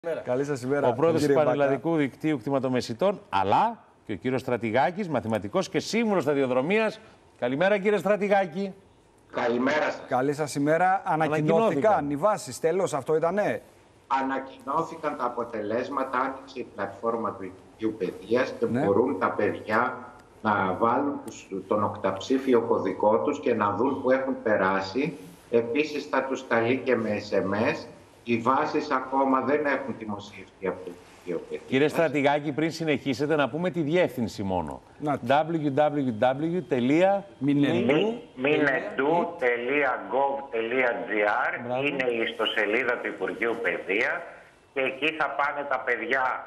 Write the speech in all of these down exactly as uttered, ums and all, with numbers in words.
Καλή σας ημέρα. Ο πρόεδρος του Πανελλαδικού Δικτύου Κτηματομεσητών, αλλά και ο κύριος Στρατηγάκης, μαθηματικός και σύμβουλος σταδιοδρομίας. Καλημέρα, κύριε Στρατηγάκη. Καλημέρα σας. Καλή σας ημέρα. Ανακοινώθηκαν οι βάσεις, τέλος, αυτό ήτανε. Ανακοινώθηκαν τα αποτελέσματα, άνοιξε η πλατφόρμα του Υπουργείου Παιδείας και ναι. μπορούν τα παιδιά να βάλουν τον οκταψήφιο κωδικό τους και να δουν που έχουν περάσει. Επίσης θα τους σταλεί και με ες εμ ες. Οι βάσεις ακόμα δεν έχουν δημοσιευτεί από το Υπουργείο Παιδείας. Κύριε Στρατηγάκη, πριν συνεχίσετε να πούμε τη διεύθυνση μόνο. double-u double-u double-u τελεία μινεντού τελεία γκοβ τελεία τζι άρ είναι η ιστοσελίδα του Υπουργείου Παιδείας και εκεί θα πάνε τα παιδιά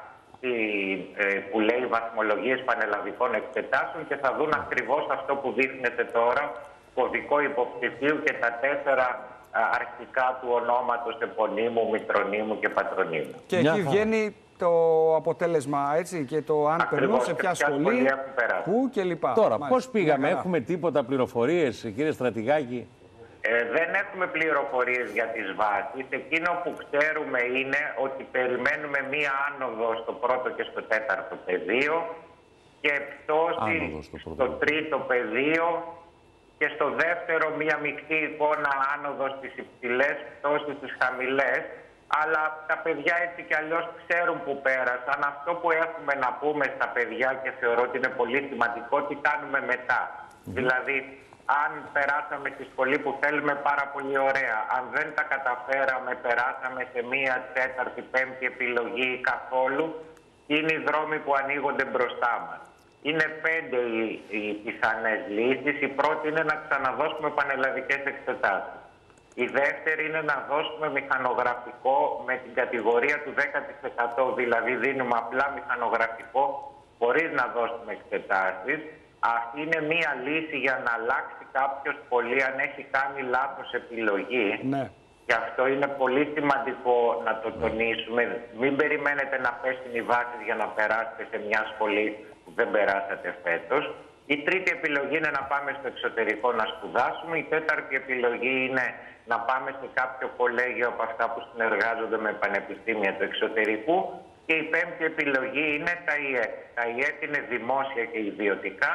που λέει βαθμολογίες πανελλαδικών εξετάσεων και θα δουν ακριβώς αυτό που δείχνετε τώρα, κωδικό υποψηφίου και τα τέσσερα αρχικά του ονόματος, επωνύμου, μητρονύμου και πατρονύμου. Και εκεί βγαίνει το αποτέλεσμα, έτσι, και το αν περνούν σε ποια σχολή, πού και λοιπά. Τώρα, Μάλιστα. πώς πήγαμε, έχουμε τίποτα πληροφορίες, κύριε Στρατηγάκη? Ε, δεν έχουμε πληροφορίες για τις βάσεις. Εκείνο που ξέρουμε είναι ότι περιμένουμε μία άνοδο στο πρώτο και στο τέταρτο πεδίο και πτώση στο, στο τρίτο πεδίο και στο δεύτερο μία μεικτή εικόνα άνοδο στις υψηλές, πτώση στις χαμηλές. Αλλά τα παιδιά έτσι κι αλλιώς ξέρουν που πέρασαν. Αυτό που έχουμε να πούμε στα παιδιά και θεωρώ ότι είναι πολύ σημαντικό, τι κάνουμε μετά. Mm. Δηλαδή, αν περάσαμε στη σχολή που θέλουμε, πάρα πολύ ωραία. Αν δεν τα καταφέραμε, περάσαμε σε μία τέταρτη, πέμπτη επιλογή καθόλου, είναι οι δρόμοι που ανοίγονται μπροστά μας. Είναι πέντε οι, οι πιθανές λύσεις. Η πρώτη είναι να ξαναδώσουμε πανελλαδικές εξετάσεις. Η δεύτερη είναι να δώσουμε μηχανογραφικό με την κατηγορία του δέκα τοις εκατό, δηλαδή δίνουμε απλά μηχανογραφικό χωρίς να δώσουμε εξετάσεις. Αυτή είναι μία λύση για να αλλάξει κάποιος πολύ αν έχει κάνει λάθος επιλογή. Ναι. Και αυτό είναι πολύ σημαντικό να το τονίσουμε. Μην περιμένετε να πέσουν οι βάσεις για να περάσετε σε μια σχολή που δεν περάσατε φέτος. Η τρίτη επιλογή είναι να πάμε στο εξωτερικό να σπουδάσουμε. Η τέταρτη επιλογή είναι να πάμε σε κάποιο κολέγιο από αυτά που συνεργάζονται με πανεπιστήμια του εξωτερικού. Και η πέμπτη επιλογή είναι τα ι ε κ. Τα ι ε κ είναι δημόσια και ιδιωτικά.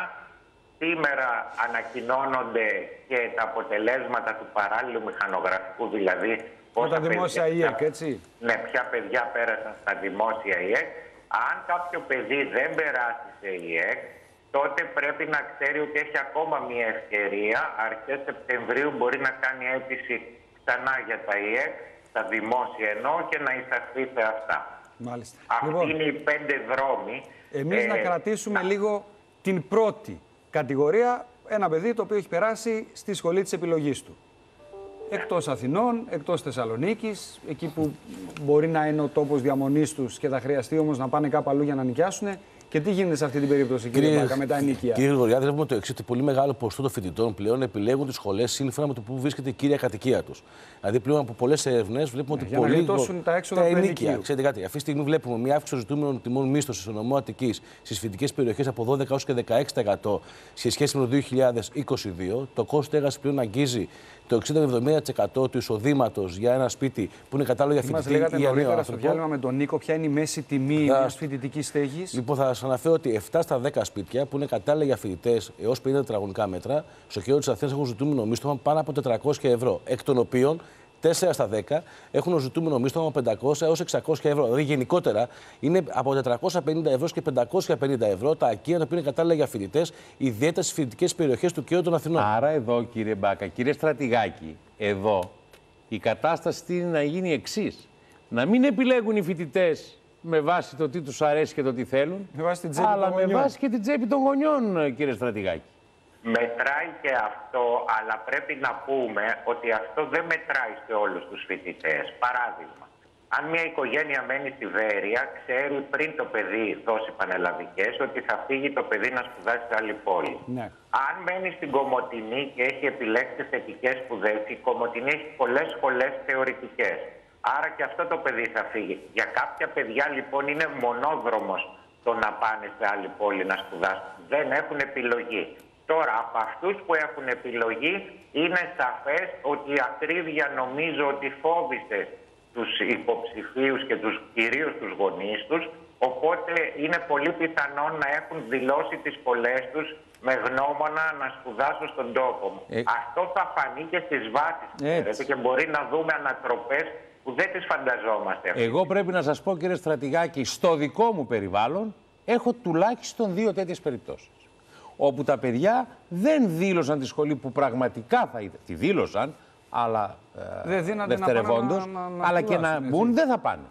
Σήμερα ανακοινώνονται και τα αποτελέσματα του παράλληλου μηχανογραφικού, δηλαδή πόσα τα δημόσια παιδιά, ι ε κ, έτσι. Ναι, ποια παιδιά πέρασαν στα δημόσια ι ε κ. Αν κάποιο παιδί δεν περάσει σε ι ε κ, τότε πρέπει να ξέρει ότι έχει ακόμα μία ευκαιρία. Αρχές Σεπτεμβρίου μπορεί να κάνει αίτηση ξανά για τα ι ε κ, τα δημόσια εννοώ, και να εισαχθεί σε αυτά. Μάλιστα. Αυτοί λοιπόν, είναι οι πέντε δρόμοι. Εμείς ε, να κρατήσουμε να... λίγο την πρώτη κατηγορία, ένα παιδί το οποίο έχει περάσει στη σχολή της επιλογής του. Εκτός Αθηνών, εκτός Θεσσαλονίκης, εκεί που μπορεί να είναι ο τόπος διαμονής τους και θα χρειαστεί όμως να πάνε κάπου αλλού για να νοικιάσουν. Και τι γίνεται σε αυτή την περίπτωση, κύριε, κύριε Μπάκα, με τα ενοίκια? Κύριε Γρηγοριάδη, βλέπουμε το εξής: ότι πολύ μεγάλο ποσοστό των φοιτητών πλέον επιλέγουν τις σχολές σύμφωνα με το που βρίσκεται η κύρια κατοικία τους. Δηλαδή, πλέον από πολλές έρευνες βλέπουμε ναι, ότι πολλοί. Για να γλιτώσουν τα έξοδα του ενοικίου. Ξέρετε κάτι, αυτή τη στιγμή βλέπουμε μια αύξηση των ζητούμενων τιμών μίσθωσης στο νομό Αττικής στις φοιτητικές περιοχές από δώδεκα έως και δεκαέξι τοις εκατό σε σχέση με το δύο χιλιάδες είκοσι δύο. Το κόστος στέγασης πλέον αγγίζει το εξήντα με εβδομήντα τοις εκατό του εισοδήματος για ένα σπίτι που είναι κατάλληλο για φοιτητή. Μας λέγατε νωρίτερα στο διάλειμμα με τον Νίκο, ποια είναι η μέση τιμή μιας φοιτητικής στέγης? Λοιπόν, θα σας αναφέρω ότι επτά στα δέκα σπίτια που είναι κατάλληλα για φοιτητές έως πενήντα τετραγωνικά μέτρα στο κέντρο της Αθήνας έχουν ζητούμενο μίσθωμα πάνω από τετρακόσια ευρώ. Εκ των οποίων τέσσερα στα δέκα έχουν ζητούμενο μίσθωμα από πεντακόσια έως εξακόσια ευρώ. Δηλαδή, γενικότερα είναι από τετρακόσια πενήντα ευρώ και πεντακόσια πενήντα ευρώ τα ακεία τα οποία είναι κατάλληλα για φοιτητές, ιδιαίτερα στις φοιτητικές περιοχές του κέντρου των Αθηνών. Άρα, εδώ, κύριε Μπάκα, κύριε Στρατηγάκη, εδώ η κατάσταση είναι να γίνει εξής. Να μην επιλέγουν οι φοιτητές με βάση το τι τους αρέσει και το τι θέλουν, με βάση την τσέπη αλλά των με γονιών. βάση και την τσέπη των γονιών, κύριε Στρατηγάκη. Μετράει και αυτό, αλλά πρέπει να πούμε ότι αυτό δεν μετράει σε όλους τους φοιτητές. Παράδειγμα, αν μια οικογένεια μένει στη Βέρεια, ξέρει πριν το παιδί δώσει πανελλαδικές ότι θα φύγει το παιδί να σπουδάσει σε άλλη πόλη. Ναι. Αν μένει στην Κομοτηνή και έχει επιλέξει θετικές σπουδές, η Κομοτηνή έχει πολλές σχολές θεωρητικές. Άρα και αυτό το παιδί θα φύγει. Για κάποια παιδιά λοιπόν είναι μονόδρομος το να πάνε σε άλλη πόλη να σπουδάσουν. Δεν έχουν επιλογή. Τώρα, από αυτούς που έχουν επιλογή, είναι σαφές ότι η ακρίβεια νομίζω ότι φόβησε τους υποψηφίους και τους, κυρίως τους γονείς τους, οπότε είναι πολύ πιθανόν να έχουν δηλώσει τις σχολές τους με γνώμονα να σπουδάσουν στον τόπο μου. Ε... Αυτό θα φανεί και στις βάσεις και μπορεί να δούμε ανατροπές που δεν τις φανταζόμαστε. Εγώ πρέπει να σας πω, κύριε Στρατηγάκη, στο δικό μου περιβάλλον έχω τουλάχιστον δύο τέτοιες περιπτώσεις. Όπου τα παιδιά δεν δήλωσαν τη σχολή που πραγματικά θα ήθελαν. Τη δήλωσαν, αλλά ε, δευτερευόντως, να, να, να, αλλά και να μπουν έτσι. Δεν θα πάνε.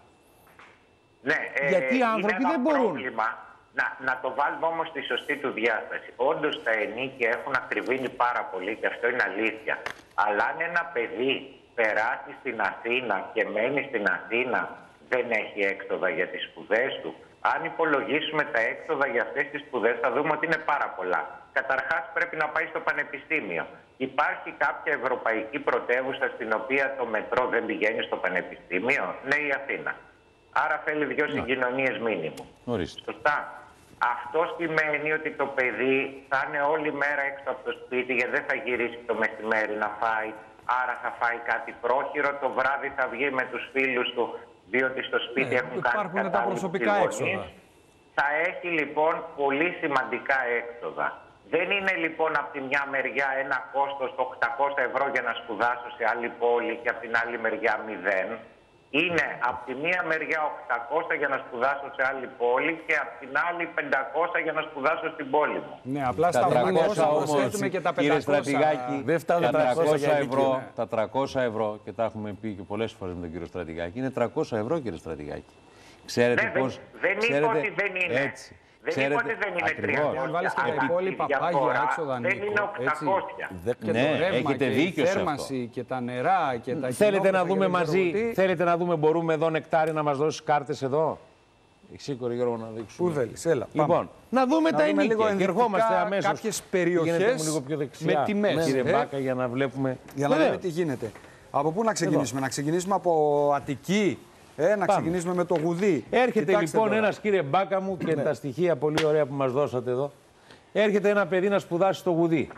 Ναι, ε, γιατί οι άνθρωποι δεν μπορούν. Πρόβλημα, να, να το βάλουμε όμως στη σωστή του διάσταση. Όντως τα ενίκια έχουν ακριβήνει πάρα πολύ και αυτό είναι αλήθεια. Αλλά αν ένα παιδί περάσει στην Αθήνα και μένει στην Αθήνα, δεν έχει έξοδα για τις σπουδές του. Αν υπολογίσουμε τα έξοδα για αυτές τις σπουδές, θα δούμε ότι είναι πάρα πολλά. Καταρχάς, πρέπει να πάει στο πανεπιστήμιο. Υπάρχει κάποια ευρωπαϊκή πρωτεύουσα στην οποία το μετρό δεν πηγαίνει στο πανεπιστήμιο? Ναι, η Αθήνα. Άρα θέλει δύο συγκοινωνίες μήνυμου. Σωστά. Αυτό σημαίνει ότι το παιδί θα είναι όλη μέρα έξω από το σπίτι γιατί δεν θα γυρίσει το μεσημέρι να φάει. Άρα θα φάει κάτι πρόχειρο, το βράδυ θα βγει με τους φίλους του, διότι στο σπίτι ναι, έχουν κάνει τα προσωπικά έξοδα. Θα έχει λοιπόν πολύ σημαντικά έξοδα. Δεν είναι λοιπόν από τη μια μεριά ένα κόστος οκτακόσια ευρώ για να σπουδάσω σε άλλη πόλη και από την άλλη μεριά μηδέν. Είναι από τη μία μεριά οκτακόσια για να σπουδάσω σε άλλη πόλη και από την άλλη πεντακόσια για να σπουδάσω στην πόλη μου. Ναι, απλά στα τριακόσια όμως, και τα κύριε Στρατηγάκη, δεν φτάνουν τα τριακόσια ευρώ, ναι. Τα τριακόσια ευρώ, και τα έχουμε πει και πολλές φορές με τον κύριο Στρατηγάκη, είναι τριακόσια ευρώ, κύριε Στρατηγάκη. Ξέρετε ναι, πώς... Δεν, δεν είπα ότι δεν είναι. Έτσι. Δεν Ξέρετε, είπα ότι δεν είναι τριακόσια. Αν βάλεις και τα υπόλοιπα πάγια έξοδα, δεν είναι οκτακόσια. Και ναι, το ρεύμα έχετε και δίκιο η θέρμανση και τα νερά και τα θέλετε να δούμε μαζί, θέλετε να δούμε, μπορούμε εδώ Νεκτάρι να μας δώσει κάρτες εδώ? Σήκωρε Γιώργο να δείξουμε. Πού θέλεις, έλα. Λοιπόν, να δούμε να τα δούμε ενίκια και ερχόμαστε αμέσως. Κάποιες περιοχές λίγο πιο δεξιά, με τιμές. Κύριε ε? Μπάκα, για να βλέπουμε. Για να δούμε τι γίνεται. Από πού να ξεκινήσουμε? Εδώ. Να ξεκινήσουμε από Αττική. Ε, να Πάμε. ξεκινήσουμε με το Γουδί. Έρχεται Κοιτάξτε λοιπόν τώρα. ένας, κύριε Μπάκα μου, και ναι. τα στοιχεία πολύ ωραία που μας δώσατε εδώ. Έρχεται ένα παιδί να σπουδάσει στο Γουδί.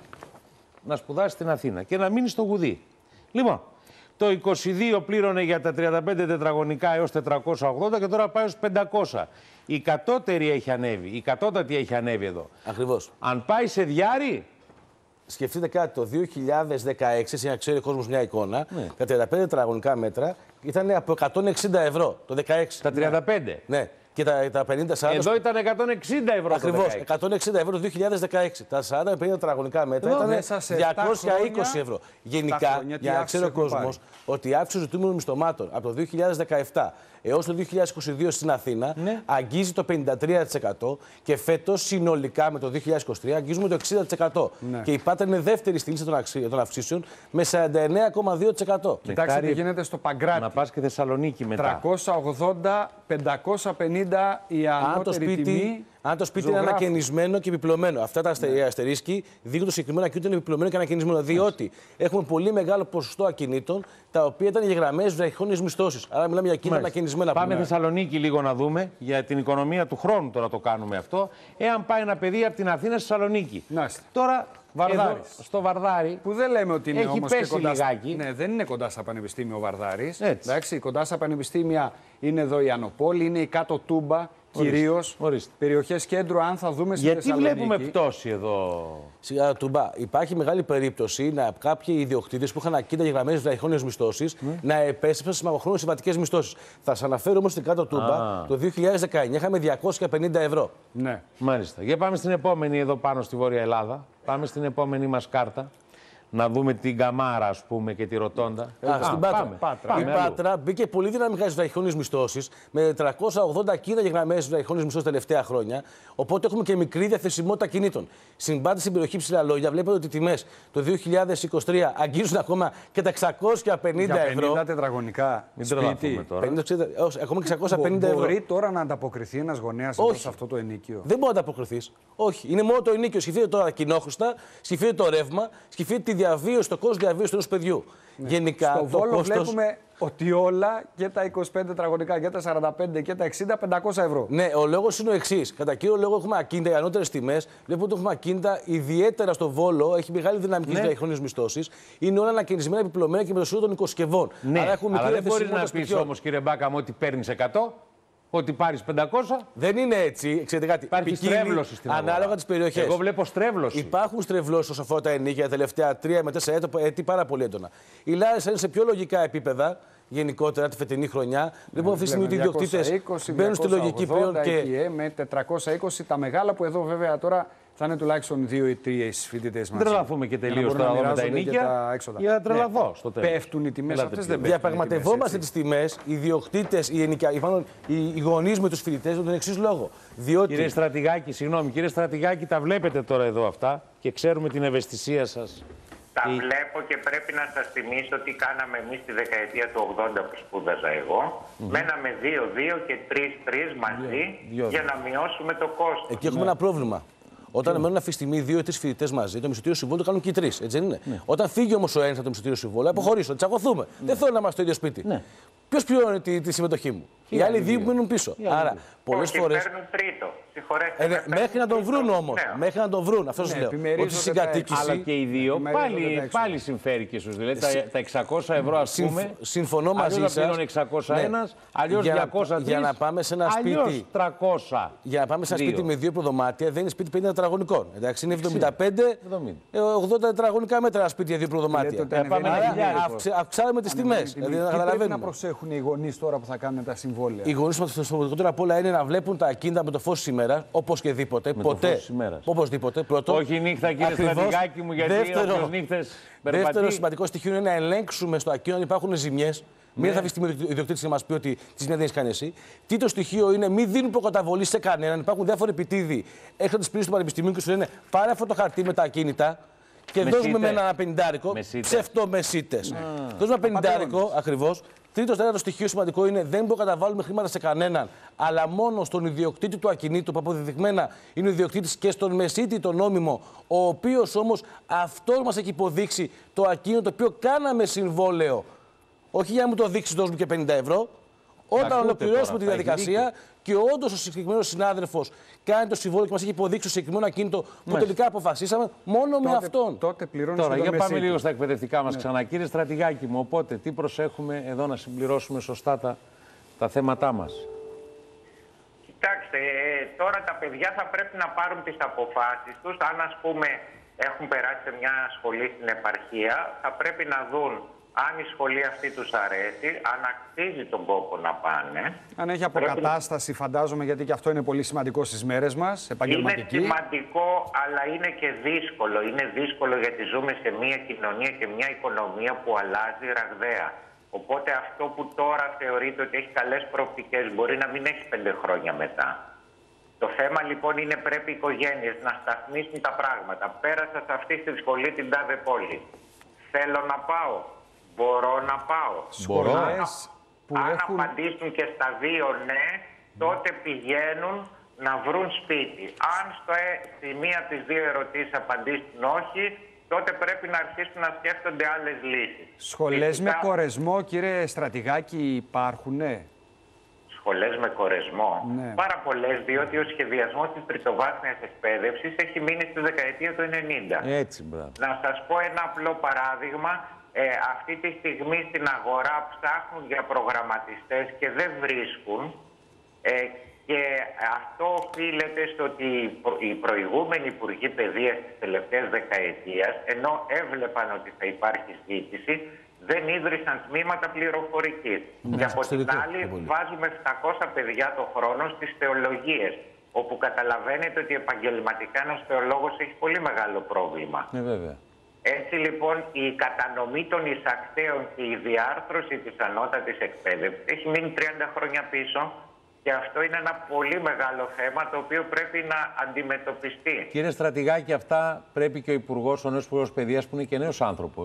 Να σπουδάσει στην Αθήνα και να μείνει στο Γουδί. Λοιπόν, το είκοσι δύο πλήρωνε για τα τριάντα πέντε τετραγωνικά έως τετρακόσια ογδόντα και τώρα πάει ως πεντακόσια. Η κατώτερη έχει ανέβει, η κατώτατη έχει ανέβει εδώ. Ακριβώς. Αν πάει σε διάρρη. Σκεφτείτε κάτι, το δύο χιλιάδες δεκαέξι, για να ξέρει ο κόσμος μια εικόνα, ναι. τα τριάντα πέντε τετραγωνικά μέτρα ήταν από εκατόν εξήντα ευρώ το δεκαέξι. Τα τριάντα πέντε. Ναι. Και τα, τα πενήντα σαράντα. Εδώ ήταν εκατόν εξήντα ευρώ. Ακριβώς, εκατόν εξήντα ευρώ το δύο χιλιάδες δεκαέξι. Τα σαράντα με πενήντα τετραγωνικά μέτρα εδώ, ήταν διακόσια είκοσι ευρώ. Γενικά, για να ξέρει ο κόσμος ότι η αύξηση του ζητούμενου μισθωμάτων από το δύο χιλιάδες δεκαεπτά έως το δύο χιλιάδες είκοσι δύο στην Αθήνα ναι. αγγίζει το πενήντα τρία τοις εκατό και φέτος συνολικά με το δύο χιλιάδες είκοσι τρία αγγίζουμε το εξήντα τοις εκατό. Ναι. Και η Πάτρα είναι δεύτερη στη λίστα των αυξήσεων με σαράντα εννέα κόμμα δύο τοις εκατό. Κοιτάξτε τι γίνεται στο Παγκράτη. Να πας και Θεσσαλονίκη μετά. τριακόσια ογδόντα, πεντακόσια πενήντα η ανώτερη τιμή. Αν το σπίτι ζωγράφου. Είναι ανακαινισμένο και επιπλωμένο. Αυτά τα ναι. αστερίσκοι δείχνουν το συγκεκριμένο ακίνητο είναι επιπλωμένο και ανακαινισμένο. Διότι έχουμε πολύ μεγάλο ποσοστό ακινήτων τα οποία ήταν γεγραμμένες βραχυχρόνιες μισθώσεις. Άρα μιλάμε για ακίνητα ανακαινισμένα. Πάμε Θεσσαλονίκη λίγο να δούμε για την οικονομία του χρόνου τώρα το κάνουμε αυτό. Εάν πάει ένα παιδί από την Αθήνα στη Θεσσαλονίκη. Νάστε. Τώρα Βαρδάρης. Στο Βαρδάρι. Που δεν λέμε ότι είναι έχει όμως πέσει και κοντά λιγάκι. Ναι, δεν είναι κοντά στα πανεπιστήμια ο Βαρδάρης. Εντάξει, κοντά στα πανεπιστήμια είναι εδώ η Ανοπόλη, είναι η Κάτω Τούμπα. Κυρίως περιοχές κέντρου, αν θα δούμε στη γιατί Θεσσαλονίκη. Γιατί βλέπουμε πτώση εδώ. Σιγά, Τούμπα, υπάρχει μεγάλη περίπτωση να κάποιοι ιδιοκτήτες που είχαν ακίνητα γεγραμμένες βραχυχρόνιες μισθώσεις mm. να επέστρεψαν στις μακροχρόνιες συμβατικές μισθώσεις. Θα σας αναφέρω όμως στην Κάτω Τούμπα ah. το δύο χιλιάδες δεκαεννιά είχαμε διακόσια πενήντα ευρώ. Ναι. Μάλιστα. Για πάμε στην επόμενη εδώ πάνω στη Βόρεια Ελλάδα. Πάμε στην επόμενη μας κάρτα. Να δούμε την Καμάρα, ας πούμε, και τη Ροτόντα. Α, στην Πάτρα. Πάτρα. Η Πάτρα μπήκε πολύ δυναμικά στις βραχυχρόνιες μισθώσεις, με τριακόσια ογδόντα ακίνητα γεγραμμένες βραχυχρόνιες μισθώσεις τα τελευταία χρόνια. Οπότε έχουμε και μικρή διαθεσιμότητα κινήτων. Συμπάτε στην περιοχή Ψηλά Λόγια, βλέπετε ότι οι τιμές το δύο χιλιάδες είκοσι τρία αγγίζουν ακόμα και τα εξακόσια πενήντα ευρώ. Για πενήντα τετραγωνικά σπίτι. πενήντα, ακόμα και εξακόσια πενήντα ευρώ. Μπορεί τώρα να ανταποκριθεί ένας γονέας σε αυτό το ενοίκιο? Δεν μπορεί να ανταποκριθεί. Όχι. Είναι μόνο το ενοίκιο. Σκεφτείτε τώρα κοινόχρηστα, σκεφτείτε το ρεύμα, σκεφτείτε τη διαβίωση, το κόστος διαβίωσης ενός παιδιού. Ναι. Γενικά, στο το Βόλο κόστος... βλέπουμε ότι όλα και τα είκοσι πέντε τετραγωνικά και τα σαράντα πέντε και τα εξήντα, πεντακόσια ευρώ. Ναι, ο λόγος είναι ο εξής. Κατά κύριο λόγο έχουμε ακίνητα, οι ανώτερες τιμές. Βλέπουμε ότι έχουμε ακίνητα, ιδιαίτερα στο Βόλο, έχει μεγάλη δυναμική στις διαχρονίες μισθώσεις. Είναι όλα ανακαινισμένα, επιπλωμένα και με το σύνολο των οικοσκευών. Ναι, άρα έχουμε αλλά δεν μπορεί να πει όμως, κύριε Μπάκα, μου ότι παίρνεις εκατό. Ότι πάρεις πεντακόσια. Δεν είναι έτσι. Ξέρετε κάτι. Υπάρχει στρέβλωση στην αγορά. Ανάλογα τις περιοχές. Εγώ βλέπω στρέβλωση. Υπάρχουν στρεβλώσεις όσον αφορά τα ενοίκια τα τελευταία τρία με τέσσερα έτη πάρα πολύ έντονα. Οι Λάρισα είναι σε πιο λογικά επίπεδα γενικότερα τη φετινή χρονιά. Λοιπόν, αυτή τη στιγμή οι ιδιοκτήτες μπαίνουν στη λογική πλέον και. Με τετρακόσια είκοσι τα μεγάλα που εδώ βέβαια τώρα θα είναι τουλάχιστον δύο ή τρία φοιτητές μας. Δεν τρελαθούμε και τελείως τώρα με τα ενοίκια. Για να τρελαθώ ναι. στο τέλος. Πέφτουν οι τιμές αυτές, δεν πέφτουν. Διαπραγματευόμαστε τις τιμές, οι ιδιοκτήτες, οι, ενοικια... οι γονείς με τους φοιτητές με τον εξής λόγο. Διότι... Κύριε Στρατηγάκη, συγγνώμη, κύριε Στρατηγάκη, τα βλέπετε τώρα εδώ αυτά και ξέρουμε την ευαισθησία σας. Τα η... βλέπω και πρέπει να σας θυμίσω τι κάναμε εμείς τη δεκαετία του ογδόντα που σπούδαζα εγώ. Mm-hmm. Μέναμε δύο δύο και τρία τρία μαζί δύο, δύο. για να μειώσουμε το κόστος. Εκεί έχουμε ναι. ένα πρόβλημα. Όταν μένουν αυτή τη στιγμή δύο ή τρεις φοιτητές μαζί, το μισθωτήριο συμβόλαιο το κάνουν και οι τρεις. Έτσι δεν είναι. Ναι. Όταν φύγει όμως ο ένας από το μισθωτήριο συμβόλαιο, αποχωρήσω, τσακωθούμε. Ναι. Δεν θέλω να είμαστε στο ίδιο σπίτι. Ναι. Ποιος πληρώνει τη, τη συμμετοχή μου? Οι, οι άλλοι δύο που μείνουν πίσω. Άρα πολλές φορές. Παίρνουν τρίτο. Ε, ναι, μέχρι να τον βρουν όμως. Ναι. Μέχρι να τον βρουν. Αυτό σας λέω. Ότι συγκατοίκηση. Αλλά και οι δύο πάλι, πάλι συμφέρει και στους. Δηλαδή τα, τα εξακόσια ευρώ, ας πούμε. Συμφωνώ μαζί σας. Αλλιώς εξακόσια ένας, αλλιώς διακόσια τρία. Για να πάμε σε ένα σπίτι. τριακόσια. Για να πάμε σε ένα σπίτι με δύο προδωμάτια δεν είναι σπίτι πενήντα τετραγωνικών. Εντάξει, είναι εβδομήντα πέντε ογδόντα τετραγωνικά μέτρα ένα σπίτι για δύο προδωμάτια. Αυξάνουμε τις τιμές. Πρέπει να προσέχουν οι γονείς τώρα που θα κάνουν τα συμβόλαια. Οι γονείς το σημαντικότερο απ' όλα είναι να βλέπουν τα ακίνητα με το φως της ημέρας, όπως και δίποτε. Με ποτέ. Το φως ημέρας. Οπωσδήποτε. Πρώτο. Όχι νύχτα, κύριε Στρατηγάκη μου, γιατί δεύτερο, νύχτες περπατεί. Δεύτερο σημαντικό στοιχείο είναι να ελέγξουμε στο ακίνητο αν υπάρχουν ζημιές. Μην ναι. θα αφήσει τη ιδιοκτήτη να μας πει ότι τη ζημιά δεν έχει κάνει εσύ. Τρίτο στοιχείο είναι μην δίνουν προκαταβολή σε κανέναν. Υπάρχουν διάφοροι επιτίδιοι. Έρχονται τις πηγές του Πανεπιστημίου και σου λένε πάρε αυτό το χαρτί με τα ακίνητα και δώσουμε με ένα πενηντάρικο. Ψευτομεσίτες. Δώσουμε ένα πενηντάρικο ακριβώς. Τρίτο, τέταρτο στοιχείο σημαντικό είναι δεν μπορούμε να καταβάλουμε χρήματα σε κανέναν, αλλά μόνο στον ιδιοκτήτη του ακινήτου, που αποδεδειγμένα είναι ο ιδιοκτήτης, και στον μεσίτη το νόμιμο, ο οποίος όμως αυτός μας έχει υποδείξει το ακίνητο το οποίο κάναμε συμβόλαιο. Όχι για να μου το δείξει, δώσουμε και πενήντα ευρώ. Όταν ολοκληρώσουμε τη διαδικασία και όντως ο συγκεκριμένος συνάδελφος κάνει το συμβόλαιο και μας έχει υποδείξει το συγκεκριμένο ακίνητο που τελικά αποφασίσαμε, μόνο τότε, με αυτόν. Τότε Τώρα, για πάμε λίγο στα εκπαιδευτικά μας ναι. ξανά. Κύριε Στρατηγάκη μου, οπότε τι προσέχουμε εδώ να συμπληρώσουμε σωστά τα, τα θέματά μας? Κοιτάξτε, τώρα τα παιδιά θα πρέπει να πάρουν τις αποφάσεις τους. Αν, ας πούμε, έχουν περάσει σε μια σχολή στην επαρχία, θα πρέπει να δουν αν η σχολή αυτή τους αρέσει, αν αξίζει τον κόπο να πάνε. Αν έχει αποκατάσταση, πρέπει... φαντάζομαι, γιατί και αυτό είναι πολύ σημαντικό στις μέρες μας, επαγγελματική. Είναι σημαντικό, αλλά είναι και δύσκολο. Είναι δύσκολο γιατί ζούμε σε μια κοινωνία και μια οικονομία που αλλάζει ραγδαία. Οπότε αυτό που τώρα θεωρείται ότι έχει καλές προοπτικές μπορεί να μην έχει πέντε χρόνια μετά. Το θέμα λοιπόν είναι πρέπει οι οικογένειες να σταθμίσουν τα πράγματα. Πέρασα σε αυτή τη σχολή την τάδε πόλη. Θέλω να πάω. Μπορώ να πάω. Μπορώ. Αν, που αν έχουν... απαντήσουν και στα δύο ναι, τότε πηγαίνουν να βρουν σπίτι. Αν στο, ε, στη μία από τις δύο ερωτήσεις απαντήσουν όχι, τότε πρέπει να αρχίσουν να σκέφτονται άλλες λύσεις. Σχολές Φυσικά... με κορεσμό, κύριε Στρατηγάκη, υπάρχουνε? Σχολές με κορεσμό. Ναι. Πάρα πολλές, διότι ο σχεδιασμός της τριτοβάθμιας εκπαίδευσης έχει μείνει στη δεκαετία του ενενήντα. Έτσι, μπράβο. Να σας πω ένα απλό παράδειγμα. Ε, αυτή τη στιγμή στην αγορά ψάχνουν για προγραμματιστές και δεν βρίσκουν. Ε, και αυτό οφείλεται στο ότι οι προηγούμενοι υπουργοί παιδείας της τελευταίας δεκαετίας, ενώ έβλεπαν ότι θα υπάρχει ζήτηση, δεν ίδρυσαν τμήματα πληροφορικής. Ναι, και από την άλλη βάζουμε επτακόσια παιδιά το χρόνο στις θεολογίες, όπου καταλαβαίνετε ότι επαγγελματικά ένας θεολόγος έχει πολύ μεγάλο πρόβλημα. Ναι, βέβαια. Έτσι λοιπόν η κατανομή των εισακτέων και η διάρθρωση της ανώτατης εκπαίδευσης έχει μείνει τριάντα χρόνια πίσω και αυτό είναι ένα πολύ μεγάλο θέμα το οποίο πρέπει να αντιμετωπιστεί. Κύριε Στρατηγάκη, αυτά πρέπει και ο Υπουργός, ο νέος Υπουργός Παιδείας που είναι και νέος άνθρωπος,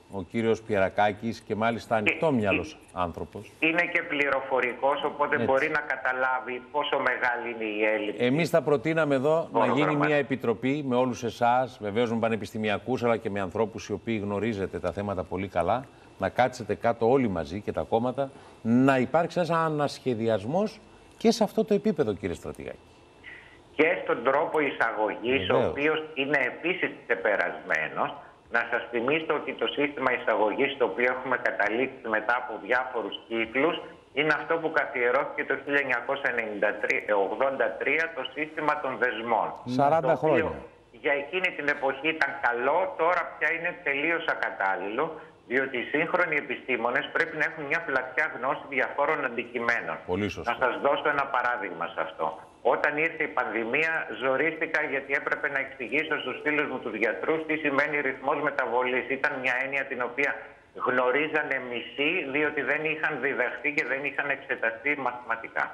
ο κύριος Πιερακάκης και μάλιστα ανοιχτόμυαλος άνθρωπος. Είναι και πληροφορικός, οπότε Έτσι. μπορεί να καταλάβει πόσο μεγάλη είναι η έλλειψη. Εμείς θα προτείναμε εδώ να γίνει Πρόγραμμα. μια επιτροπή με όλους εσάς, βεβαίως με πανεπιστημιακούς, αλλά και με ανθρώπους οι οποίοι γνωρίζετε τα θέματα πολύ καλά, να κάτσετε κάτω όλοι μαζί και τα κόμματα, να υπάρξει ένας ανασχεδιασμός και σε αυτό το επίπεδο, κύριε Στρατηγάκη. Και στον τρόπο εισαγωγής, ο Βεβαίως. οποίος είναι επίσης ξεπερασμένος. Να σας θυμίσω ότι το σύστημα εισαγωγής, το οποίο έχουμε καταλήξει μετά από διάφορους κύκλους, είναι αυτό που καθιερώθηκε το χίλια εννιακόσια ογδόντα τρία, το σύστημα των δεσμών. σαράντα το οποίο χρόνια. Για εκείνη την εποχή ήταν καλό, τώρα πια είναι τελείως ακατάλληλο, διότι οι σύγχρονοι επιστήμονες πρέπει να έχουν μια πλατιά γνώση διαφόρων αντικειμένων. Πολύ σωστό. Να σας δώσω ένα παράδειγμα σε αυτό. Όταν ήρθε η πανδημία, ζορίστηκα γιατί έπρεπε να εξηγήσω στους φίλους μου τους γιατρούς τι σημαίνει ρυθμός μεταβολής. Ήταν μια έννοια την οποία γνωρίζανε μισοί, διότι δεν είχαν διδαχθεί και δεν είχαν εξεταστεί μαθηματικά.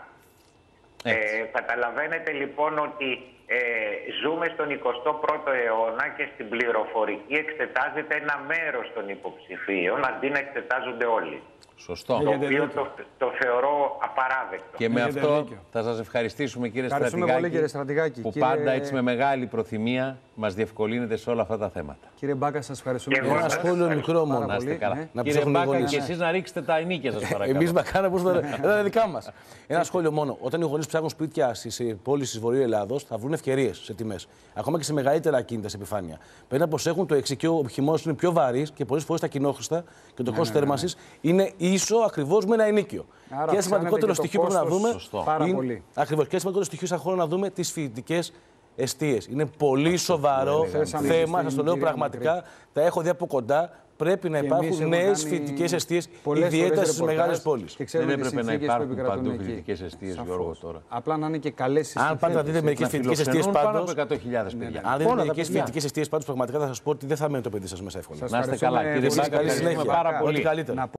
Ε, καταλαβαίνετε λοιπόν ότι ε, ζούμε στον εικοστό πρώτο αιώνα και στην πληροφορική εξετάζεται ένα μέρος των υποψηφίων αντί να εξετάζονται όλοι. Σωστό. Το οποίο το, το θεωρώ απαράδεκτο. Και με Έχετε αυτό δίκιο. θα σας ευχαριστήσουμε, κύριε Ευχαριστούμε Στρατηγάκη, πολύ, κύριε Στρατηγάκη. που Κύριε- πάντα έτσι με μεγάλη προθυμία μας διευκολύνετε σε όλα αυτά τα θέματα. Κύριε Μπάκα, σας ευχαριστούμε. Και εγώ Ένα σας σχόλιο μικρό μόνο. Να είστε πολύ, καλά. ναι. Να Κύριε ψάχνουν οι Μπάκα, γονείς. και εσείς να ρίξετε τα ενίκια σας, παρακαλώ. Εμεί μα κάναμε πώ δεν είναι δικά μα. Ένα σχόλιο μόνο. Όταν οι γονείς ψάχνουν σπίτια στι πόλεις τη Βορείου Ελλάδος, θα βρουν ευκαιρίες σε τιμές. Ακόμα και σε μεγαλύτερα ακίνητα σε επιφάνεια. Πρέπει να προσέχουν το εξοικείο, ο χειμώνας είναι πιο βαρύς και πολλές φορές τα κοινόχρηστα και το κόστος θέρμανσης είναι ίσο ακριβώς με ένα ενίκιο. Άρα Και ένα σημαντικότερο αυξάνεται και στοιχείο το που πρέπει να δούμε. κόστος πάρα είναι- πολύ. Ακριβώς. Και ένα σημαντικότερο στοιχείο σαν χώρο να δούμε τις φοιτητικές εστίες. Είναι πολύ σοβαρό Θέσαμε θέμα, στην σας το λέω κυρία πραγματικά. Τα έχω δει από κοντά. Πρέπει να Και εμείς υπάρχουν έχουμε νέες κάνει φοιτητικές εστίες, πολλές ιδιαίτερα φορές στις ρεπορτάζ μεγάλες πόλεις. και ξέρουμε Δεν τις έπρεπε να συνθήκες που υπάρχουν επικρατούν παντού εκεί. φοιτητικές εστίες, Σαφώς. Γιώργο, τώρα. Απλά να είναι και καλές Αν πάτε να δείτε μερικές φοιτητικές εστίες φιλοξενούν πάνω πάντως. από εκατό χιλιάδες παιδιά. Αν δείτε Όλα τα μερικές παιδιά. φοιτητικές εστίες πάντως, πραγματικά θα σας πω ότι δεν θα μένει το παιδί σας μέσα εύκολα. Σας Να είστε ευχαριστούμε καλά, κύριε πολύ. Μπάκα, Καλή ευχαριστούμε συνέχεια. πάρα πολύ. Ό,τι καλύτερο. Να